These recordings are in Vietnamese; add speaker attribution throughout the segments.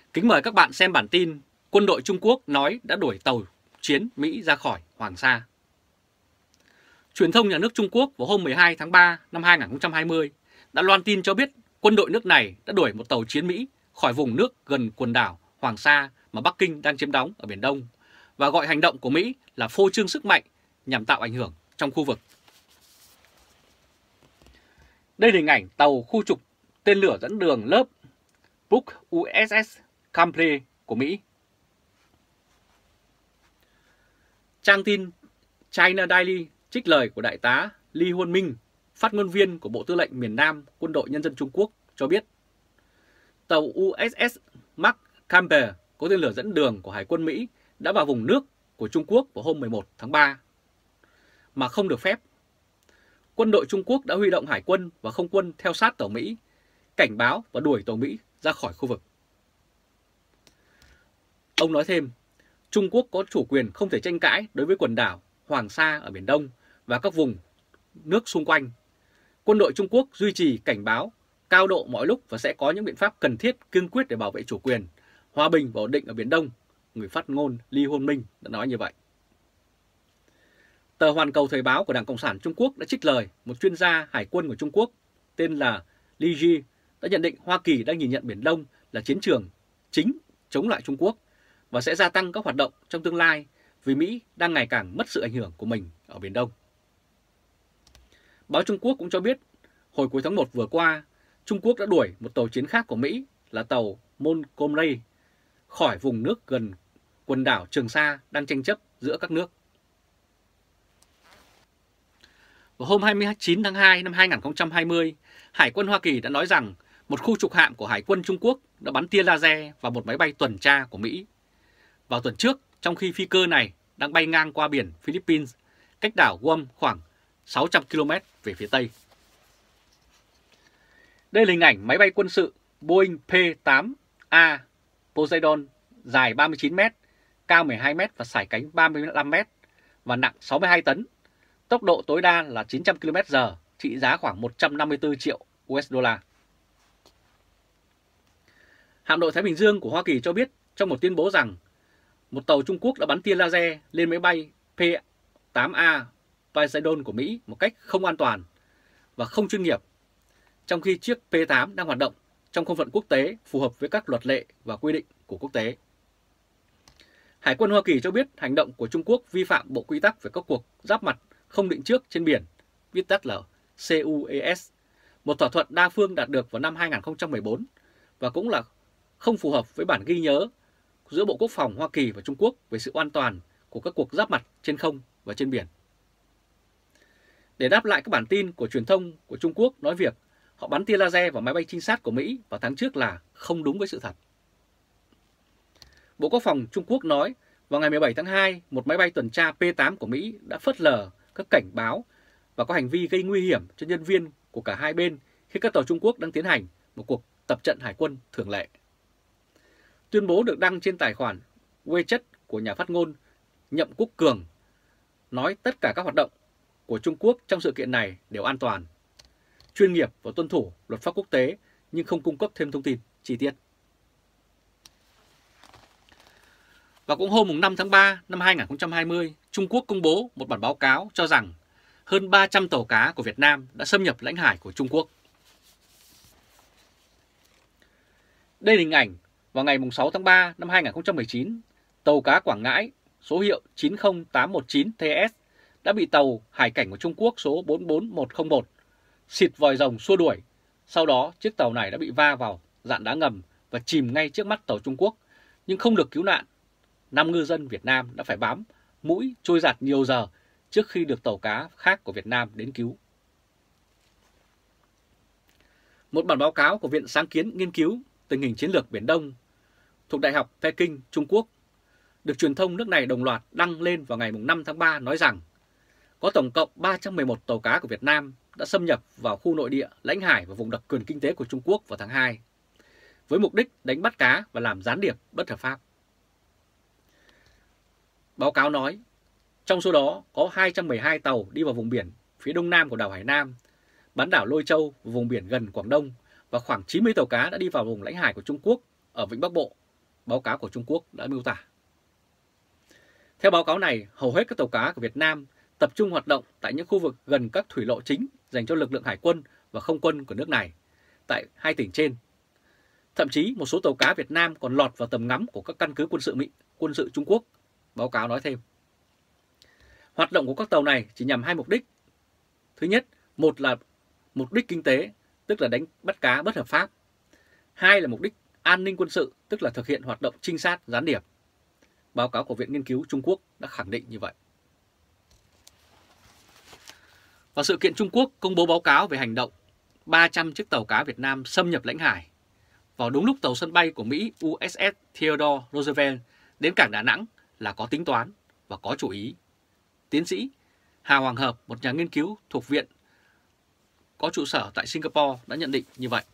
Speaker 1: Kính mời các bạn xem bản tin Quân đội Trung Quốc nói đã đuổi tàu chiến Mỹ ra khỏi Hoàng Sa. Truyền thông nhà nước Trung Quốc vào hôm 12 tháng 3 năm 2020 đã loan tin cho biết quân đội nước này đã đuổi một tàu chiến Mỹ khỏi vùng nước gần quần đảo Hoàng Sa mà Bắc Kinh đang chiếm đóng ở Biển Đông và gọi hành động của Mỹ là phô trương sức mạnh nhằm tạo ảnh hưởng trong khu vực. Đây là hình ảnh tàu khu trục tên lửa dẫn đường lớp Brook USS Campley của Mỹ. Trang tin China Daily trích lời của Đại tá Li Huanming, phát ngôn viên của Bộ Tư lệnh miền Nam Quân đội Nhân dân Trung Quốc cho biết tàu USS Mark Campbell có tên lửa dẫn đường của Hải quân Mỹ đã vào vùng nước của Trung Quốc vào hôm 11 tháng 3 mà không được phép. Quân đội Trung Quốc đã huy động hải quân và không quân theo sát tàu Mỹ, cảnh báo và đuổi tàu Mỹ ra khỏi khu vực. Ông nói thêm, Trung Quốc có chủ quyền không thể tranh cãi đối với quần đảo Hoàng Sa ở Biển Đông và các vùng nước xung quanh. Quân đội Trung Quốc duy trì cảnh báo cao độ mọi lúc và sẽ có những biện pháp cần thiết kiên quyết để bảo vệ chủ quyền, hòa bình và ổn định ở Biển Đông, người phát ngôn Li Huanming đã nói như vậy. Tờ Hoàn Cầu Thời báo của Đảng Cộng sản Trung Quốc đã trích lời một chuyên gia hải quân của Trung Quốc tên là Li Ji đã nhận định Hoa Kỳ đang nhìn nhận Biển Đông là chiến trường chính chống lại Trung Quốc và sẽ gia tăng các hoạt động trong tương lai vì Mỹ đang ngày càng mất sự ảnh hưởng của mình ở Biển Đông. Báo Trung Quốc cũng cho biết hồi cuối tháng 1 vừa qua, Trung Quốc đã đuổi một tàu chiến khác của Mỹ là tàu Montgomery khỏi vùng nước gần quần đảo Trường Sa đang tranh chấp giữa các nước. Vào hôm 29 tháng 2 năm 2020, Hải quân Hoa Kỳ đã nói rằng một khu trục hạm của Hải quân Trung Quốc đã bắn tia laser vào một máy bay tuần tra của Mỹ. Vào tuần trước, trong khi phi cơ này đang bay ngang qua biển Philippines, cách đảo Guam khoảng 600 km về phía Tây. Đây là hình ảnh máy bay quân sự Boeing P-8A Poseidon dài 39 m, cao 12 m và sải cánh 35 m và nặng 62 tấn. Tốc độ tối đa là 900 km/h, trị giá khoảng 154 triệu USD. Hạm đội Thái Bình Dương của Hoa Kỳ cho biết trong một tuyên bố rằng một tàu Trung Quốc đã bắn tia laser lên máy bay P-8A Poseidon của Mỹ một cách không an toàn và không chuyên nghiệp, trong khi chiếc P-8 đang hoạt động trong không phận quốc tế phù hợp với các luật lệ và quy định của quốc tế. Hải quân Hoa Kỳ cho biết hành động của Trung Quốc vi phạm Bộ Quy tắc về các cuộc giáp mặt không định trước trên biển, viết tắt là CUES, một thỏa thuận đa phương đạt được vào năm 2014 và cũng là không phù hợp với bản ghi nhớ giữa Bộ Quốc phòng Hoa Kỳ và Trung Quốc về sự an toàn của các cuộc giáp mặt trên không và trên biển. Để đáp lại các bản tin của truyền thông của Trung Quốc nói việc họ bắn tia laser vào máy bay trinh sát của Mỹ vào tháng trước là không đúng với sự thật. Bộ Quốc phòng Trung Quốc nói vào ngày 17 tháng 2, một máy bay tuần tra P-8 của Mỹ đã phớt lờ các cảnh báo và có hành vi gây nguy hiểm cho nhân viên của cả hai bên khi các tàu Trung Quốc đang tiến hành một cuộc tập trận hải quân thường lệ. Tuyên bố được đăng trên tài khoản WeChat của nhà phát ngôn Nhậm Quốc Cường nói tất cả các hoạt động của Trung Quốc trong sự kiện này đều an toàn, chuyên nghiệp và tuân thủ luật pháp quốc tế nhưng không cung cấp thêm thông tin chi tiết. Và cũng hôm 5 tháng 3 năm 2020, Trung Quốc công bố một bản báo cáo cho rằng hơn 300 tàu cá của Việt Nam đã xâm nhập lãnh hải của Trung Quốc. Đây là hình ảnh vào ngày 6 tháng 3 năm 2019, tàu cá Quảng Ngãi số hiệu 90819TS đã bị tàu hải cảnh của Trung Quốc số 44101 xịt vòi rồng xua đuổi. Sau đó, chiếc tàu này đã bị va vào dạn đá ngầm và chìm ngay trước mắt tàu Trung Quốc, nhưng không được cứu nạn. 5 ngư dân Việt Nam đã phải bám mũi trôi giạt nhiều giờ trước khi được tàu cá khác của Việt Nam đến cứu. Một bản báo cáo của Viện Sáng kiến nghiên cứu tình hình chiến lược Biển Đông thuộc Đại học Peking, Trung Quốc, được truyền thông nước này đồng loạt đăng lên vào ngày 5 tháng 3 nói rằng có tổng cộng 311 tàu cá của Việt Nam đã xâm nhập vào khu nội địa, lãnh hải và vùng đặc quyền kinh tế của Trung Quốc vào tháng 2, với mục đích đánh bắt cá và làm gián điệp bất hợp pháp. Báo cáo nói, trong số đó có 212 tàu đi vào vùng biển phía đông nam của đảo Hải Nam, bán đảo Lôi Châu và vùng biển gần Quảng Đông, và khoảng 90 tàu cá đã đi vào vùng lãnh hải của Trung Quốc ở Vịnh Bắc Bộ báo cáo của Trung Quốc đã miêu tả. Theo báo cáo này, hầu hết các tàu cá của Việt Nam tập trung hoạt động tại những khu vực gần các thủy lộ chính dành cho lực lượng hải quân và không quân của nước này tại hai tỉnh trên. Thậm chí một số tàu cá Việt Nam còn lọt vào tầm ngắm của các căn cứ quân sự Trung Quốc, báo cáo nói thêm. Hoạt động của các tàu này chỉ nhằm hai mục đích. Thứ nhất, một là mục đích kinh tế, tức là đánh bắt cá bất hợp pháp. Hai là mục đích an ninh quân sự, tức là thực hiện hoạt động trinh sát gián điệp. Báo cáo của Viện Nghiên cứu Trung Quốc đã khẳng định như vậy. Và sự kiện Trung Quốc công bố báo cáo về hành động 300 chiếc tàu cá Việt Nam xâm nhập lãnh hải vào đúng lúc tàu sân bay của Mỹ USS Theodore Roosevelt đến cảng Đà Nẵng là có tính toán và có chủ ý. Tiến sĩ Hà Hoàng Hợp, một nhà nghiên cứu thuộc viện có trụ sở tại Singapore đã nhận định như vậy.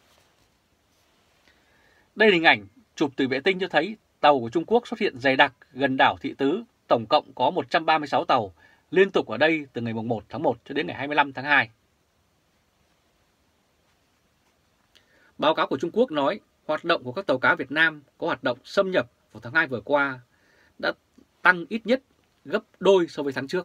Speaker 1: Đây là hình ảnh chụp từ vệ tinh cho thấy tàu của Trung Quốc xuất hiện dày đặc gần đảo Thị Tứ, tổng cộng có 136 tàu liên tục ở đây từ ngày 1 tháng 1 cho đến ngày 25 tháng 2. Báo cáo của Trung Quốc nói hoạt động của các tàu cá Việt Nam có hoạt động xâm nhập vào tháng 2 vừa qua đã tăng ít nhất gấp đôi so với tháng trước.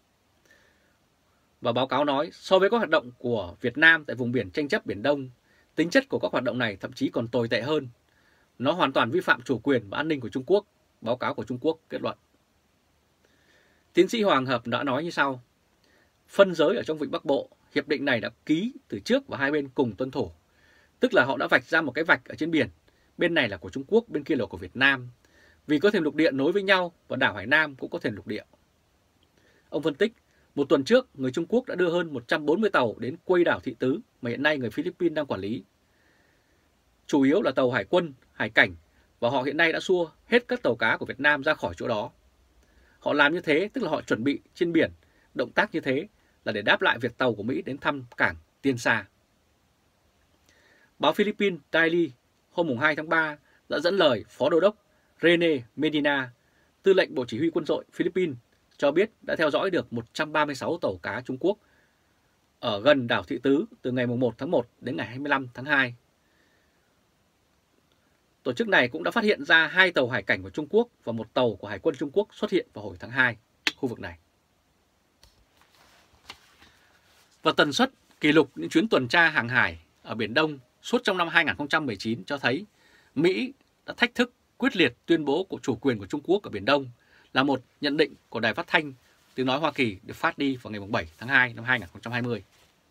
Speaker 1: Và báo cáo nói so với các hoạt động của Việt Nam tại vùng biển tranh chấp Biển Đông, tính chất của các hoạt động này thậm chí còn tồi tệ hơn. Nó hoàn toàn vi phạm chủ quyền và an ninh của Trung Quốc, báo cáo của Trung Quốc kết luận. Tiến sĩ Hoàng Hợp đã nói như sau. Phân giới ở trong Vịnh Bắc Bộ, hiệp định này đã ký từ trước và hai bên cùng tuân thủ. Tức là họ đã vạch ra một cái vạch ở trên biển, bên này là của Trung Quốc, bên kia là của Việt Nam. Vì có thềm lục địa nối với nhau và đảo Hải Nam cũng có thềm lục địa. Ông phân tích, một tuần trước, người Trung Quốc đã đưa hơn 140 tàu đến quây đảo Thị Tứ mà hiện nay người Philippines đang quản lý. Chủ yếu là tàu hải quân, hải cảnh và họ hiện nay đã xua hết các tàu cá của Việt Nam ra khỏi chỗ đó. Họ làm như thế tức là họ chuẩn bị trên biển, động tác như thế là để đáp lại việc tàu của Mỹ đến thăm cảng Tiên Sa. Báo Philippines Daily hôm 2 tháng 3 đã dẫn lời Phó Đô đốc Rene Medina, Tư lệnh Bộ Chỉ huy Quân đội Philippines, cho biết đã theo dõi được 136 tàu cá Trung Quốc ở gần đảo Thị Tứ từ ngày 1 tháng 1 đến ngày 25 tháng 2. Tổ chức này cũng đã phát hiện ra 2 tàu hải cảnh của Trung Quốc và một tàu của Hải quân Trung Quốc xuất hiện vào hồi tháng 2 khu vực này. Và tần suất kỷ lục những chuyến tuần tra hàng hải ở Biển Đông suốt trong năm 2019 cho thấy Mỹ đã thách thức quyết liệt tuyên bố của chủ quyền của Trung Quốc ở Biển Đông, là một nhận định của Đài Phát thanh Tiếng nói Hoa Kỳ được phát đi vào ngày 7 tháng 2 năm 2020.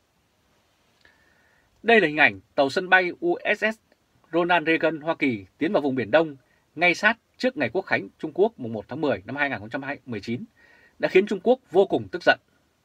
Speaker 1: Đây là hình ảnh tàu sân bay USS Ronald Reagan Hoa Kỳ tiến vào vùng Biển Đông ngay sát trước ngày Quốc khánh Trung Quốc mùng 1 tháng 10 năm 2019 đã khiến Trung Quốc vô cùng tức giận.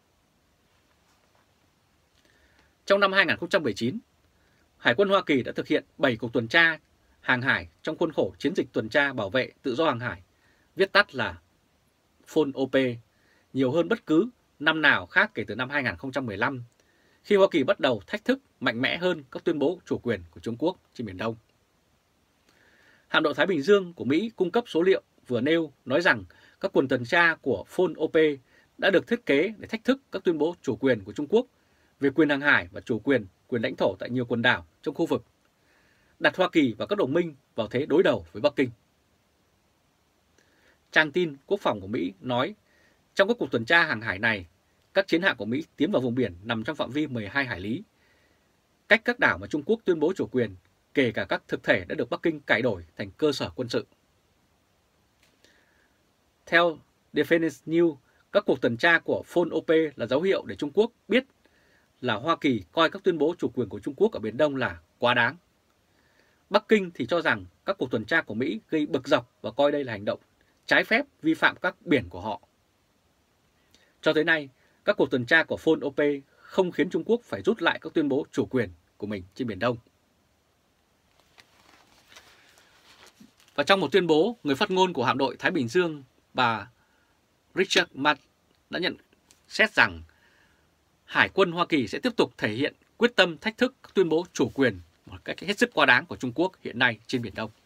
Speaker 1: Trong năm 2019, Hải quân Hoa Kỳ đã thực hiện 7 cuộc tuần tra hàng hải trong khuôn khổ chiến dịch tuần tra bảo vệ tự do hàng hải, viết tắt là FONOP, nhiều hơn bất cứ năm nào khác kể từ năm 2015, khi Hoa Kỳ bắt đầu thách thức mạnh mẽ hơn các tuyên bố chủ quyền của Trung Quốc trên Biển Đông. Hạm đội Thái Bình Dương của Mỹ cung cấp số liệu vừa nêu nói rằng các cuộc tuần tra của FONOP đã được thiết kế để thách thức các tuyên bố chủ quyền của Trung Quốc về quyền hàng hải và chủ quyền lãnh thổ tại nhiều quần đảo trong khu vực, đặt Hoa Kỳ và các đồng minh vào thế đối đầu với Bắc Kinh. Trang tin quốc phòng của Mỹ nói, trong các cuộc tuần tra hàng hải này, các chiến hạm của Mỹ tiến vào vùng biển nằm trong phạm vi 12 hải lý, cách các đảo mà Trung Quốc tuyên bố chủ quyền, kể cả các thực thể đã được Bắc Kinh cải đổi thành cơ sở quân sự. Theo Defense News, các cuộc tuần tra của FONOP là dấu hiệu để Trung Quốc biết là Hoa Kỳ coi các tuyên bố chủ quyền của Trung Quốc ở Biển Đông là quá đáng. Bắc Kinh thì cho rằng các cuộc tuần tra của Mỹ gây bực dọc và coi đây là hành động trái phép vi phạm các biển của họ. Cho tới nay, các cuộc tuần tra của FONOP không khiến Trung Quốc phải rút lại các tuyên bố chủ quyền của mình trên Biển Đông. Và trong một tuyên bố, người phát ngôn của hạm đội Thái Bình Dương, bà Richard Matt đã nhận xét rằng Hải quân Hoa Kỳ sẽ tiếp tục thể hiện quyết tâm thách thức các tuyên bố chủ quyền một cách hết sức quá đáng của Trung Quốc hiện nay trên Biển Đông.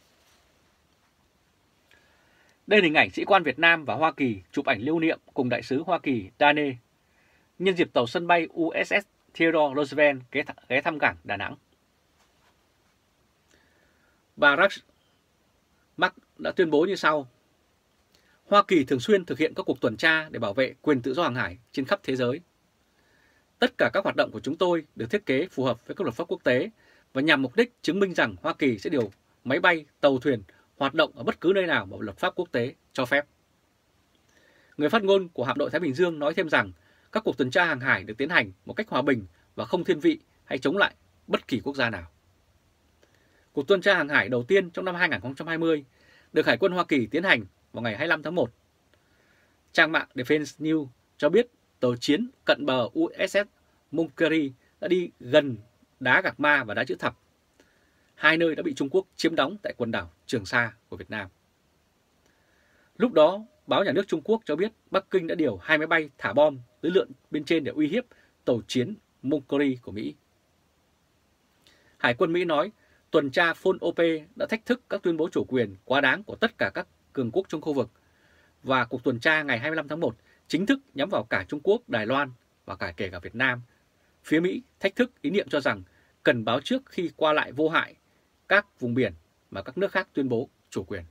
Speaker 1: Đây là hình ảnh sĩ quan Việt Nam và Hoa Kỳ chụp ảnh lưu niệm cùng đại sứ Hoa Kỳ Dane nhân dịp tàu sân bay USS Theodore Roosevelt ghé thăm cảng Đà Nẵng. Bà Mark đã tuyên bố như sau: Hoa Kỳ thường xuyên thực hiện các cuộc tuần tra để bảo vệ quyền tự do hàng hải trên khắp thế giới. Tất cả các hoạt động của chúng tôi được thiết kế phù hợp với các luật pháp quốc tế và nhằm mục đích chứng minh rằng Hoa Kỳ sẽ điều máy bay, tàu thuyền hoạt động ở bất cứ nơi nào mà luật pháp quốc tế cho phép. Người phát ngôn của Hạm đội Thái Bình Dương nói thêm rằng các cuộc tuần tra hàng hải được tiến hành một cách hòa bình và không thiên vị hay chống lại bất kỳ quốc gia nào. Cuộc tuần tra hàng hải đầu tiên trong năm 2020 được Hải quân Hoa Kỳ tiến hành vào ngày 25 tháng 1. Trang mạng Defense News cho biết tàu chiến cận bờ USS Monterey đã đi gần đá Gạc Ma và đá Chữ Thập, hai nơi đã bị Trung Quốc chiếm đóng tại quần đảo Trường Sa của Việt Nam. Lúc đó, báo nhà nước Trung Quốc cho biết Bắc Kinh đã điều 2 máy bay thả bom tới lượn bên trên để uy hiếp tàu chiến Monterey của Mỹ. Hải quân Mỹ nói tuần tra Phon-Ope đã thách thức các tuyên bố chủ quyền quá đáng của tất cả các cường quốc trong khu vực, và cuộc tuần tra ngày 25 tháng 1 chính thức nhắm vào cả Trung Quốc, Đài Loan và kể cả Việt Nam. Phía Mỹ thách thức ý niệm cho rằng cần báo trước khi qua lại vô hại các vùng biển mà các nước khác tuyên bố chủ quyền.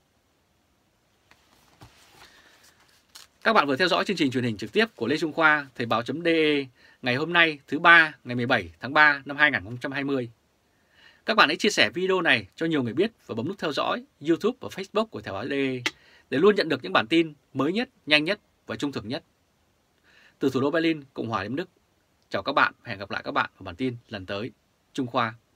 Speaker 1: Các bạn vừa theo dõi chương trình truyền hình trực tiếp của Lê Trung Khoa, Thời báo.de ngày hôm nay thứ Ba ngày 17 tháng 3 năm 2020. Các bạn hãy chia sẻ video này cho nhiều người biết và bấm nút theo dõi YouTube và Facebook của Thời báo.de để luôn nhận được những bản tin mới nhất, nhanh nhất và trung thực nhất. Từ thủ đô Berlin, Cộng hòa Liên bang Đức, chào các bạn và hẹn gặp lại các bạn ở bản tin lần tới. Trung Khoa.